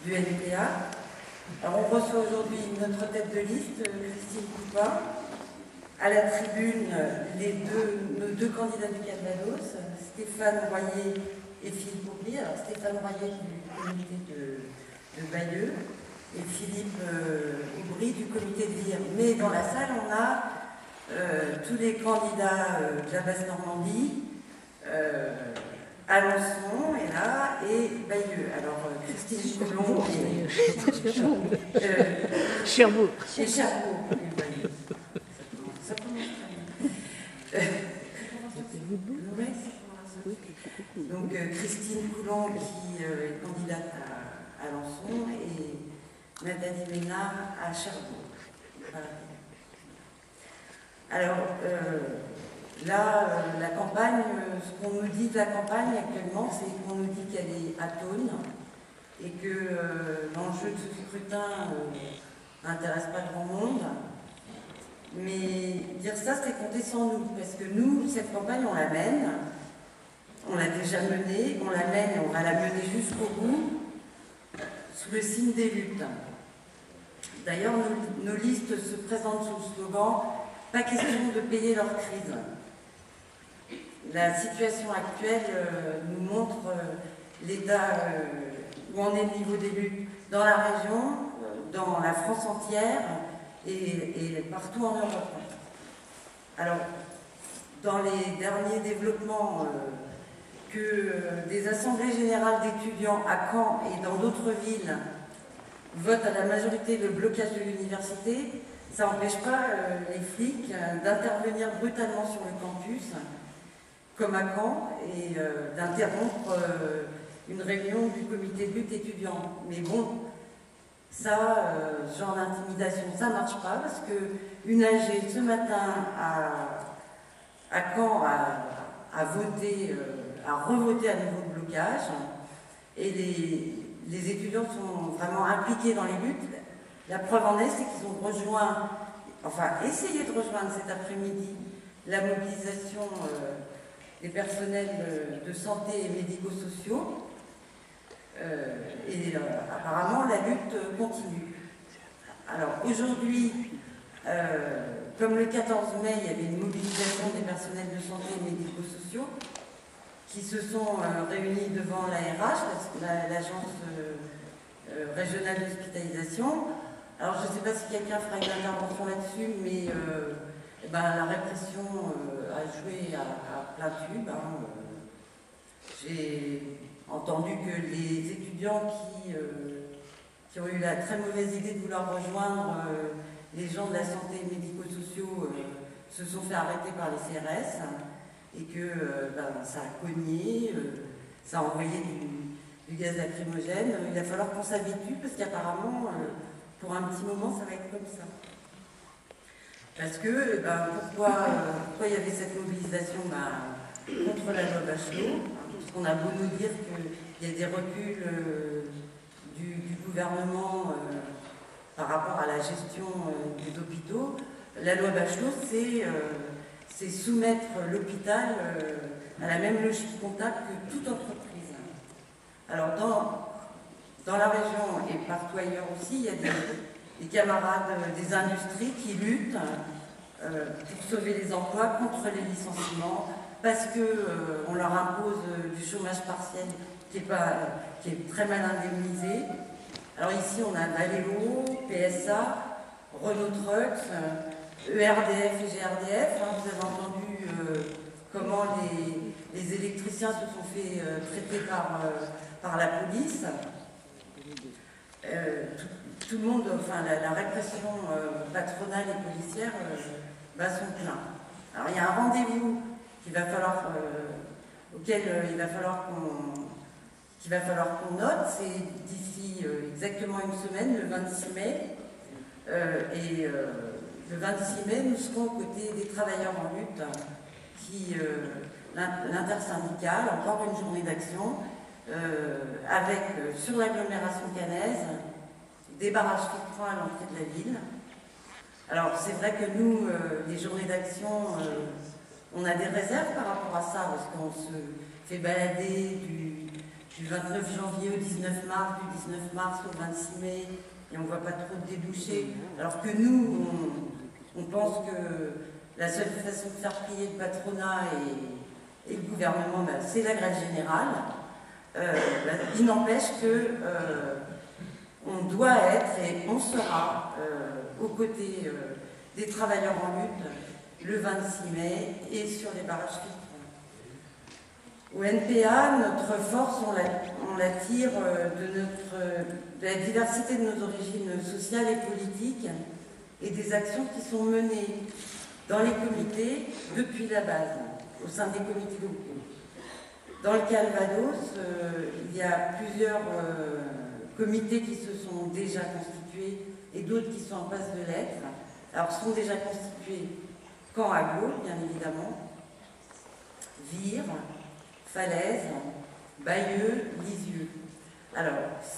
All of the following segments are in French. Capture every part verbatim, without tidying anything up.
du N P A. Alors on reçoit aujourd'hui notre tête de liste, Christine Coupin. À la tribune, les deux, nos deux candidats du Calvados, Stéphane Royer et Philippe Aubry. Alors Stéphane Royer du comité de, de Bayeux et Philippe euh, Aubry du comité de Vire. Mais dans la salle, on a euh, tous les candidats euh, de la Basse-Normandie, euh, Alençon est là et Bayeux. Alors euh, Christine Coulon et euh, Cherbourg. Et Cherbourg. Et Bayeux. Ça commence très bien. Donc euh, Christine Coulon qui euh, est candidate à Alençon et Nathalie Ménard à Cherbourg. Voilà. Alors euh, là, euh, la campagne, euh, ce qu'on nous dit de la campagne actuellement, c'est qu'on nous dit qu'elle est atone et que euh, l'enjeu de ce scrutin euh, n'intéresse pas grand monde. Mais dire ça, c'est compter sans nous, parce que nous, cette campagne, on la mène, on l'a déjà menée, on la mène et on va la mener jusqu'au bout, sous le signe des luttes. D'ailleurs, nos, nos listes se présentent sous le slogan « Pas question de payer leur crise ». La situation actuelle euh, nous montre euh, l'état euh, où en est le niveau des luttes dans la région, euh, dans la France entière, Et, et partout en Europe. Alors, dans les derniers développements, euh, que euh, des assemblées générales d'étudiants à Caen et dans d'autres villes votent à la majorité le blocage de l'université, ça n'empêche pas euh, les flics euh, d'intervenir brutalement sur le campus, comme à Caen, et euh, d'interrompre euh, une réunion du comité de lutte étudiant. Mais bon, ça, euh, ce genre d'intimidation, ça ne marche pas parce qu'une A G, ce matin, à, à Caen, a, a voté, euh, a revoté à nouveau le blocage et les, les étudiants sont vraiment impliqués dans les luttes. La preuve en est, c'est qu'ils ont rejoint, enfin, essayé de rejoindre cet après-midi la mobilisation euh, des personnels de santé et médico-sociaux. Euh, et euh, apparemment la lutte continue. Alors aujourd'hui, euh, comme le quatorze mai, il y avait une mobilisation des personnels de santé et médico-sociaux qui se sont euh, réunis devant l'A R H, l'agence euh, euh, régionale d'hospitalisation. Alors je ne sais pas si quelqu'un fera une intervention là-dessus, mais euh, eh ben, la répression euh, a joué à, à plein tube. Hein, euh, J'ai entendu que les étudiants qui, euh, qui ont eu la très mauvaise idée de vouloir rejoindre euh, les gens de la santé et médico-sociaux euh, se sont fait arrêter par les C R S et que euh, ben, ça a cogné, euh, ça a envoyé du, du gaz lacrymogène. Il va falloir qu'on s'habitue parce qu'apparemment, euh, pour un petit moment, ça va être comme ça. Parce que, ben, pourquoi, euh, pourquoi il y avait cette mobilisation ben, contre la loi Bachelot? On a beau nous dire qu'il y a des reculs euh, du, du gouvernement euh, par rapport à la gestion euh, des hôpitaux, la loi Bachelot, c'est euh, soumettre l'hôpital euh, à la même logique comptable que toute entreprise. Alors dans, dans la région et partout ailleurs aussi, il y a des, des camarades des industries qui luttent euh, pour sauver les emplois contre les licenciements, parce qu'on euh, leur impose euh, du chômage partiel qui est, pas, euh, qui est très mal indemnisé. Alors ici, on a Valeo, P S A, Renault Trucks, euh, E R D F et G R D F. Hein, vous avez entendu euh, comment les, les électriciens se sont fait euh, traiter par, euh, par la police. Euh, tout, tout le monde, enfin la, la répression euh, patronale et policière euh, bat son plein. Alors il y a un rendez-vous qu'il va falloir, euh, auquel euh, il va falloir qu'on qu'il va falloir qu'on note, c'est d'ici euh, exactement une semaine, le vingt-six mai. Euh, et euh, le vingt-six mai, nous serons aux côtés des travailleurs en lutte, qui euh, l'intersyndicale, encore une journée d'action, euh, avec euh, sur l'agglomération caennaise des barrages filtrants à l'entrée de la ville. Alors c'est vrai que nous, euh, les journées d'action, euh, on a des réserves par rapport à ça, parce qu'on se fait balader du, du vingt-neuf janvier au dix-neuf mars, du dix-neuf mars au vingt-six mai, et on ne voit pas trop de débouchés. Alors que nous, on, on pense que la seule façon de faire plier le patronat et, et le gouvernement, ben, c'est la grève générale. Euh, ben, il n'empêche que euh, on doit être et on sera euh, aux côtés euh, des travailleurs en lutte le vingt-six mai et sur les barrages filtrants. Au N P A, notre force, on la, on la tire de, notre, de la diversité de nos origines sociales et politiques et des actions qui sont menées dans les comités depuis la base, au sein des comités locaux. Dans le Calvados, euh, il y a plusieurs euh, comités qui se sont déjà constitués et d'autres qui sont en passe de l'être. Alors, sont déjà constitués Camp Aglo, bien évidemment, Vire, Falaise, Bayeux, Lisieux. Alors,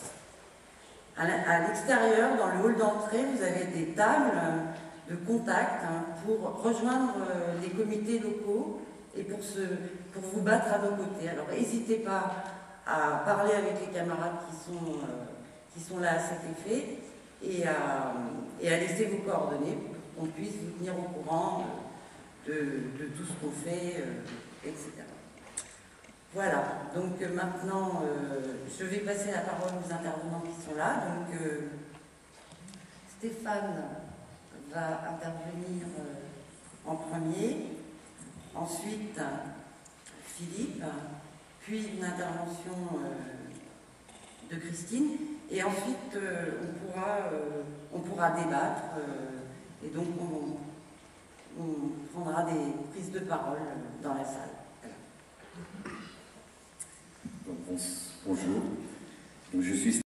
à l'extérieur, dans le hall d'entrée, vous avez des tables de contact hein, pour rejoindre les comités locaux et pour, se, pour vous battre à nos côtés. Alors, n'hésitez pas à parler avec les camarades qui sont, euh, qui sont là à cet effet et à, et à laisser vos coordonnées pour qu'on puisse vous tenir au courant de, de tout ce qu'on fait, euh, et cetera. Voilà, donc euh, maintenant, euh, je vais passer la parole aux intervenants qui sont là. Donc, euh, Stéphane va intervenir euh, en premier, ensuite Philippe, puis une intervention euh, de Christine, et ensuite euh, on, pourra, euh, on pourra débattre, euh, et donc on, on prendra des prises de parole dans la salle. Donc, bonjour, donc, je suis